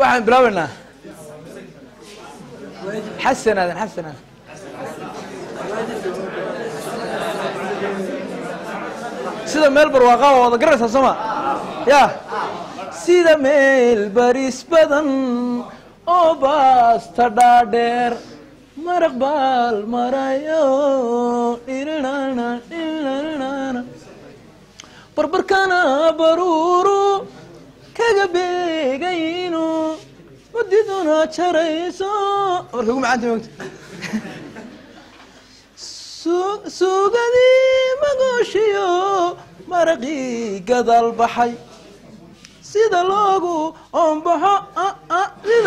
waxaan bilaabaynaa xasanaadan sida meel barwaaqo oo wada garanaysaa soma ya sida meel baris badan oo baasta dhaadheer maraq baal marayo barbarkana baruuru kaga beegayno wadiduna jarayso marka ugu macaanta moogta suugadii magooshiyo maraqii gadaal baxay sida loogu ombaxo sida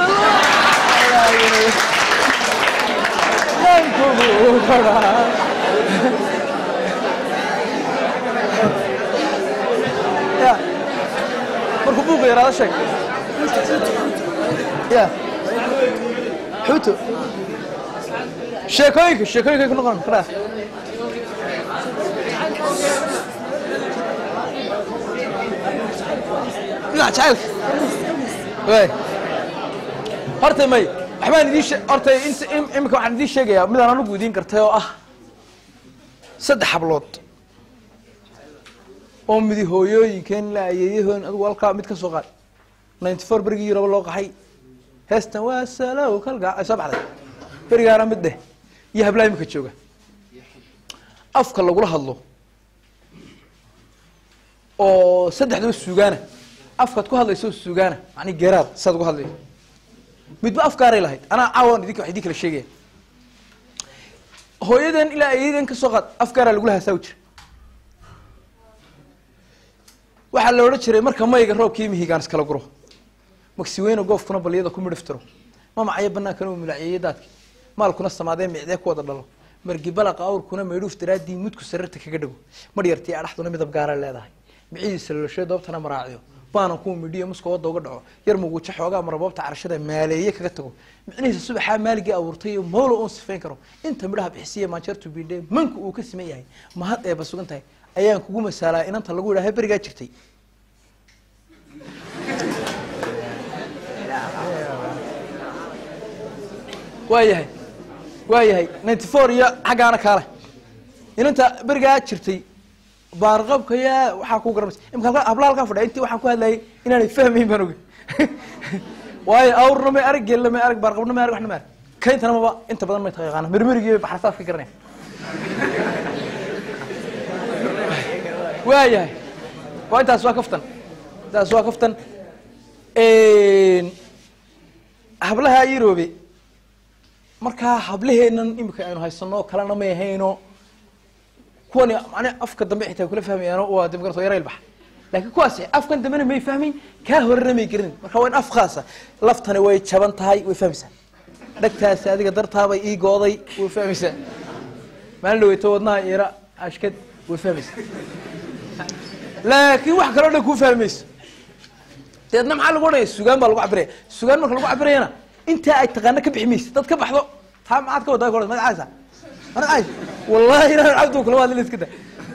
loogu koraa ya markuu buuqa yaraado sheeg ya xuuto sheekooyinka ku noqon karaa جعلك وين هرتي مي حبان دي هرتي انت امك waxaan idin sheegaya mid aan ugu guudin kartay oo ah saddex hablood oo mid hooyooyinkan la ayeeyahoon adigu walka mid ka soo qaad 94 barigii rabo loo qaxay heestan waa salaw kalga ay soo baxday barigaana mid dheh iyo hablaay imka jooga afka lagu la hadlo oo saddexdu suugaana afkaad ku hadlayso suugaana yani geeraad saad ugu hadlayso midba afkaaray lahayd anaa caawan idinka wax idin kala sheegaya hooyadan ilaa ayadan ka soo qaad afkaaraa lagula haasaa jira waxaa la odhan jiray marka mayga roobkii mihigaan iskala guro magsiweyne goofkuna baliyada ku midhiftiro mamacaya bannaankana uu milaciyey daadki maalkuna samaadee micdee ku wada dhalo margi balaqa awrkuna maydhuuf daraadii mudku sararta kaga dhago madhyartii adhaxduna midab gaara leedahay micidiisa lolashee doobtana maraaciyo baanan kuwa midhiyo muska wadda uga dhaco yar muguujo xoogaa maraboobta carashada maaleeye kaga tago micnihiisa subaxaa maaligii abuurtay iyo mawlo uun sifayn karo inta midhaha bixisiya maanjeertu biidhe manku uu ka siman yahay mahad eeba sugan tahay ayaan kugu masaalaa inanta lagu yidhaha berigaa jirtay waayahay 94 iyo xaggaana kaale inanta berigaa jirtay baarqabka yaa waxaa ku garanaysa imka hablaha halkaa fadhiya intii waxaan ku hadlayay inaanay fahmayn baan ogeyn waayo awrna may arag geelna may arag baarqabna may arag waxna may arag kayntana maba inta badan may taqaana mirmirigii baxrasaaf ka garanaya waayahay waa intaas waa kaftan hablaha Yuroobe markaa hablaheenan imika aynu haysano kalena may ahayno kuwani macna afka dambe xitaa kula fahmayaan oo waa dimgarto yareel bax laakiin kuwaas afkan dambe may fahmin ka horna may garin marka waa in af khaasa laftana way jaban tahay way fahmaysaa dhagtaas adiga dartaabay ii gooday way fahmaysaa maalin weeyto wadnaha ira ashkad way fahmaysaa laakiin wax kale oo ku fahmayso teedna maxaa lagu odhanaya sugaan baa lagu cabiraya sugaan marka lagu cabirayana inta ay taqaana ka bixmayso dad ka baxdo taa maad ka wadaa koorad magacaasa ana ay wallahi ina abdu kula wada liskada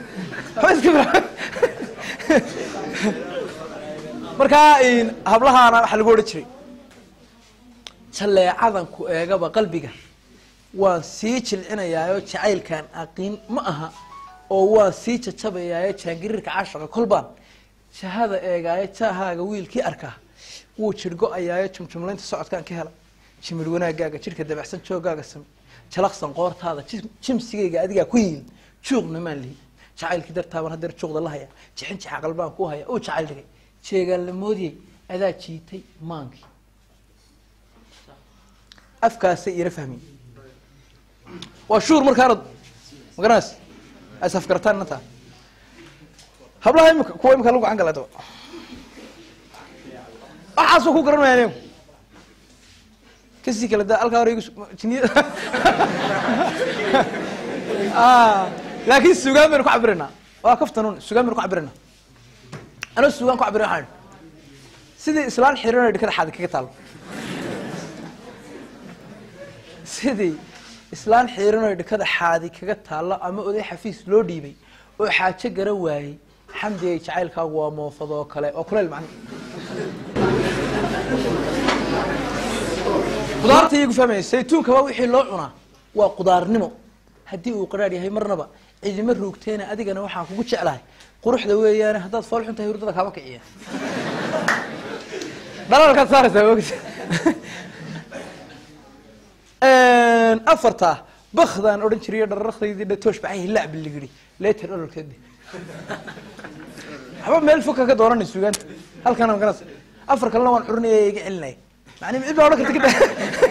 marka in hablahaana waxa lagu odhan jiray jaleecadan ku eegaba qalbiga waan sii jilcinayaayo jacaylkan aqin ma aha oo waan sii jajabayaayo jaangirirka caashiqa kolbaan shahada eegaayo jahaaga wiilkii arkaa wuu jirgo ayaayo jumjumlaynta socodkaan ka hela jimir wanaagaaga jirka dabacsan joogaaga sam jalaqsan qoortaada jimsigayga adigaa ku yiil juuqna maan lihi jacaylkii dartaaban hadeer juuqda la haya jixin jixa qalbaan ku haya oo jacayl dhigay jeegaan la moodiyey adaa jiitay maankii afkaasay ina fahmin waa shuur markaanad magaranas as afgartaan inta hablaha imika kuwa imika lagu gacan gala daba waxaasoo ku garanayaan kasi kala da alka hore jiniya laakiin sugaan baynu ku cabirnaa waa kaftanun sugaan baynu ku cabirnaa ana sugaan ku cabirnaa waxaan sidii islaan xiriirna dhikada xad kaga taalo sidii islaan xiriirna dhikada xaadi kaga taalo ama oday xafiis loo dhiibay oo xaaje garan waayay xamdiga jacaylkaagu waa moofado kale oo kuleel macna qudaarta iyagu fahmay saytuunka waa wixii loo cunaa waa qudaarnimo haddii uu qaraar yahay marnaba cidima roogteena adigana waxaan kugu jeclahay quruxda weeyaan haddaad fool xuntahay hurdada kaama kiciya dalalkaad saaraysaa ogta afarta bakhdaan odhan jiray dhararaqdaydii dhatoosh baxay lacbi ligiri leetar ololkeedii waxba meel foka ka dooranay suugaanta halkan aan ganas afar kalena waan xurinaya iga celinaya macni cid baa odhan karta kadib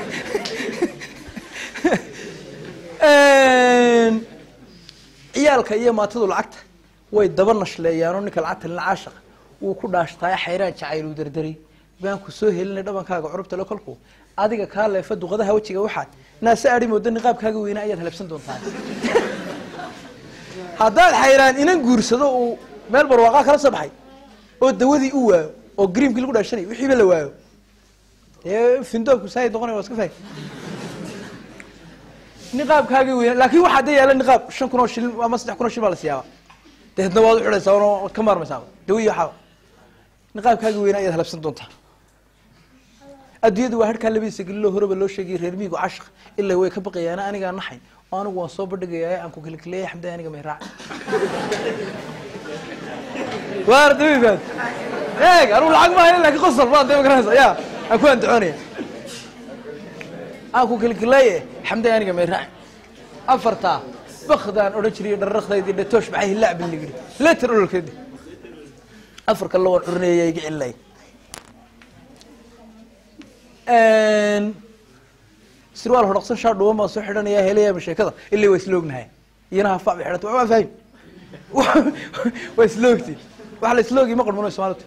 ciyaalka iyo maatadu lacagta way daba nashleeyaan oo ninka lacagta lina caashaqa wuu ku dhaashtaay xayraan jacayl uu dardaray baan ku soo helinay dhabankaaga curubta la kolku adiga kaa leefa duqadaha wajiga waxaad naase adhi mooda niqaabkaaga weynaa ayaad halabsan doontaa haddaad xayraan inan guursado uu meel barwaaqaa kala soo baxay oo dawadii u waayo oo griimkii lagu dhaashanay wixiiba la waayo dee findoobku saay noqonay waa iska fahmi niqaabkaaga weynaa laakiin waxaa dee yaala niqaab 5 kun oo shilin ama 3 kun oo shilin baa la siyaaba deedna waad u xidhaysaa oo ka maarmaysaa dawiyi waxaa niqaabkaaga weynaa ayaad halabsan doontaa adduunyadu waa harkaa labadiisa geliloo horeba loo sheegay reer miyigu cashaq ilaa way ka baqayaana anigaa naxay oo anigu waan soo bandhigayaa aan ku kalkaleeyay xamday aniga may raac waar dawiibaad eeg anigu lacag ma hayn laakiin qosol baan dee magaranaysa yaa aan ku andacoonaya aan ku kalkaleeye xamday aniga may raac afartaa bakhdaan odhan jiray dhararaqdaydii dhatoosh baxay lacbi ligiri leetar ololkeedii afar kale waan xurinaya iga celinaya sirwaal hodhaqsan shaar dhuuban baan soo xidhanayaa helaya sheekada ilaa waa isloognahay iyana hafac bay xidhanta waa fahim waa isloogti waxa la isloogi ma qarmuno Soomaalidu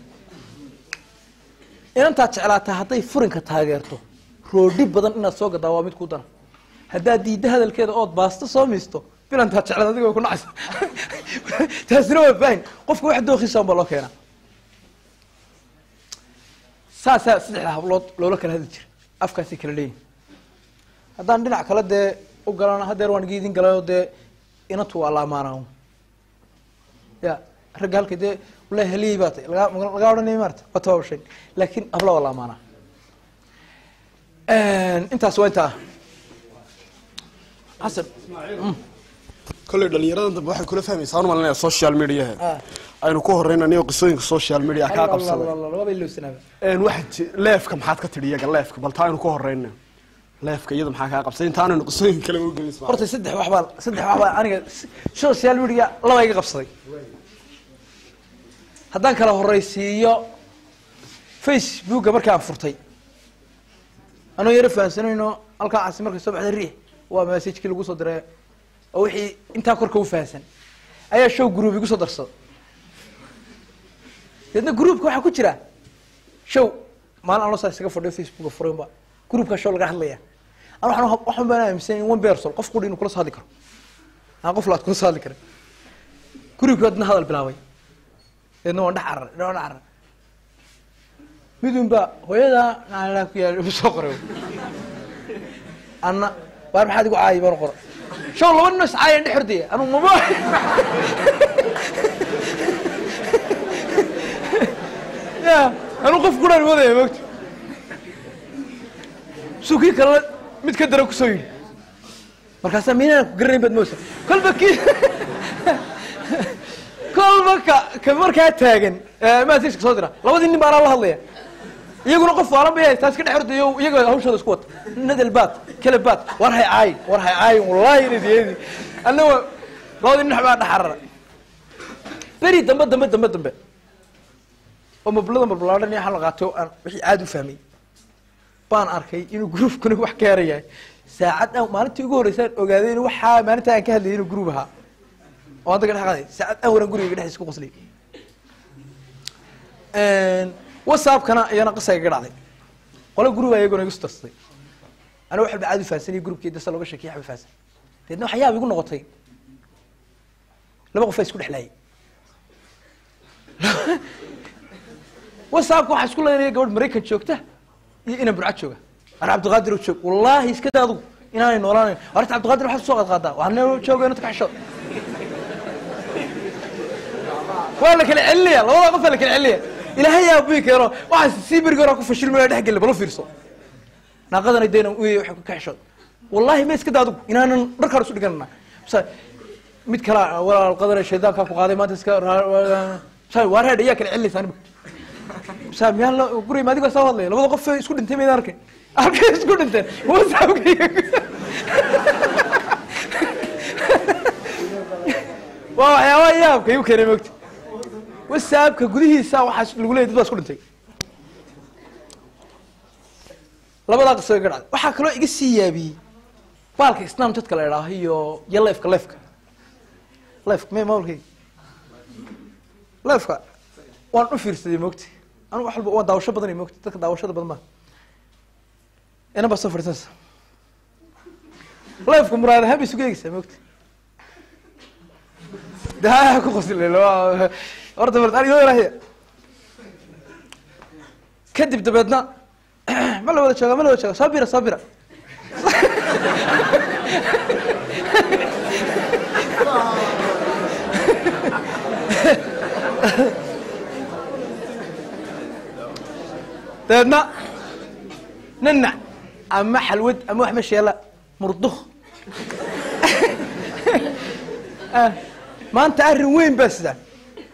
inantaa jeclaataa hadday furinka taageerto roodhi badan inaad soo gadaa waa mid ku daran haddaad diidda hadalkeeda ood baasta soo miisto bilantaa jeclaad adiga way ku nacaysa taasina waa fahim qofka wax dooqiisa baa loo keenaa saasaa saddexda hablood loola kala hadli jiray afkaasi kala leeyihin haddaan dhinac kale dee u galana hadeer waan igiidin galayoo dee inantu waa la amaanaa ya ragga halka dee walahi haliyey baa tay lagaa odhanaya maarata waa tababashay laakiin habla waa la amaanaa intaas waa intaa xasan كل دليرة أنت بواحد كله فاهم يصير مالنا social media أنا كوه رينا نيو قصين social media كاقب الله الله الله ما بيلو سنة إن واحد لاف كم حد كتير قال لاف قبل تاين كوه رينا لاف كيدم حاجة كاقب سين تاين قصين كلام يقول اسمه قرطي سدح وحبال أنا social media الله ما يقب صدي هذاك له الرئيسية فيسبوك مركب فرتي أنا يعرف إنه ألقى عاصمة الصبح الريح ومسج كل قصة درا أو حي أنت أكرك وفاسن أي شو جروب يقصد درصد لأن جروب كوا حكوتشرا شو ما أنا صار سكف في فيسبوك فريم بقى جروب كشغل قاعد ليه أنا أحنا بنا مثلا وين بيرسل قف كلين وكل صادق أنا قف لا تكون صادق جروب يودنا هذا البلاوي لأنه نحر بدون بقى هو هذا أنا لك بسقره أنا بعرف حد يقول عاي برقر شو الله والناس عاي عند حردي أنا مباح يا أنا وقف قرار وذا يا وقت سوكي كلا متكدر كسوي مركز مين أنا قررين بد موسى كل بكي كل بكا كمركا تاجن ما تيجي صدره لو ذي نبارة الله الله يقول قف ولا بيه تاسكت حرد يقول هوش هذا سكوت ندل بات كلب بات ورهي عاي والله يدي أنا لو ذي نحب نحرر بري دم ومبلغ إني حلقاته أنا وحي عادو فهمي بان أركي إنه جروب كنا وح كارية ساعتنا ما نتي يقول رسالة وقاعدين وحا ما نتي كهذا إنه جروبها وهذا كان حاجة ساعتنا ورا جروب يقدر يسكو قصلي وصاب كنا يانا قصة يقرأ ولا جروب يقولون يقصتصي أنا واحد بعد فاسني جروب كده صار له شكل يحب فاسن لأنه حياة بيقول نقطي لما قف فاس كل حلاي وصاب واحد كل اللي يقول مريكا شوكته إنا برعت شوكه أنا عبد القادر وشوك والله يسكت هذا إنا نوراني أردت عبد القادر وحد سوق الغداء وأنا شوكه أنا تكحشوا ولا كل عليا والله قف لك العليا إلى هيا أبيك يا رو واحد سيبر جرا كوف الشيل من الحق اللي بلو فيرسو naaqadana deena u waxa ka xishood wallahi ma iska daadu inaanan dharka isu dhiganna mid kala walaal qadar shaydaanka ku qaaday maanta iska shay wareed ayaa kala cilisaan saamiyaan la guri maadiga soo hadlay labada qof isku dhintay meedaan arkay isku dhintay wasaabkii waa yaabka uu keenay moogta wasaabka gudihiisa waxa lagu leeyahay dad isku dhintay labada qisoo iga dhacday waxa kale iga sii yaabiyay baalka islaam dadka la yiraahdo iyo yaleefka leefka ما مولكي لفك وان أفيرسدي موقتي أنا واحد وان داوشة بدني موقتي تك داوشة بدن ما أنا بس أفرتس لفك مراد هبي سوقيك موقتي ده كو قصدي له أرد مرد أنا يوم راهي كدب دبدنا ما له ولا شغله ما له ولا شغله صابرة صابرة تمام ننع أما حلود أما واحد ماشي يلا مرضخ ما أنت عارف وين بس ده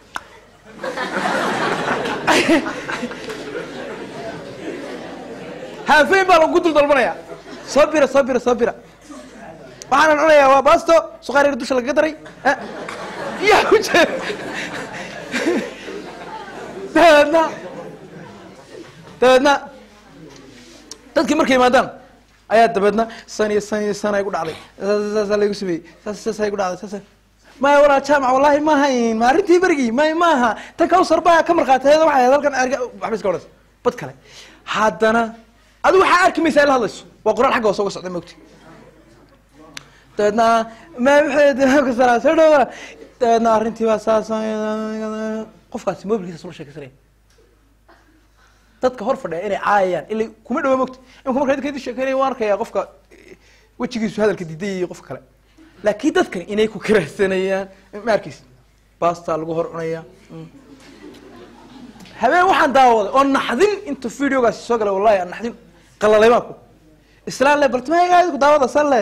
ها فين بقى لو قلت له صبرة صبرة صبرة وأنا نقول يا واباستو صغير يردوش القدري يا وجه تبدنا dadkii markay maadaan ayaa dabadna san ay ku dhacday la igu subay ay ku dhacday ma wala jaamac wallahi ma hayn ma arintii barigi ma maaha tan ka usar baa ka marqaatay waxa halkan waxba iska waras bad kale hadana adu waxa arki misaal hadlayso waa quraan xagga soo socday moogti dabadna ma waxay ka salaasado dabadna arintii waa saasan qofkaasi mobilkiisa soo sheekaysanay dadka hor fadhiya inay caayaan ilaa kuma dhaw moogta in kuma kale sheekanay waan arkaya qofka wajigiisu hadalka diiday qof kale laakiin dadkan inay ku karahsanayaan markiis basta lagu hor cunaya habeen waxaan daawaday oo naxdin inta fiidiyogaas soo galay wallahi aan naxdin qalalay ma ku islaan le baltmayga ku daawada salle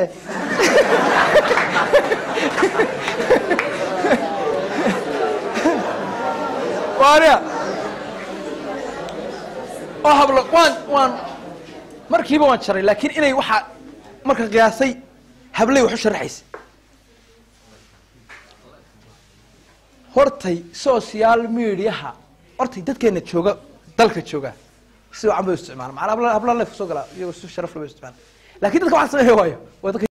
waariya hablo waan markiiba waan jaray laakiin inay waxa marka qiyaasay hablay wax u sharaxaysa hortay social media hortay dadkeena jooga dalka jooga si wacan bay isticmaalaan macna habla la soo gala iyo si sharaf leh bay isticmaalaan laakiin dadka waxa sameeyo waayo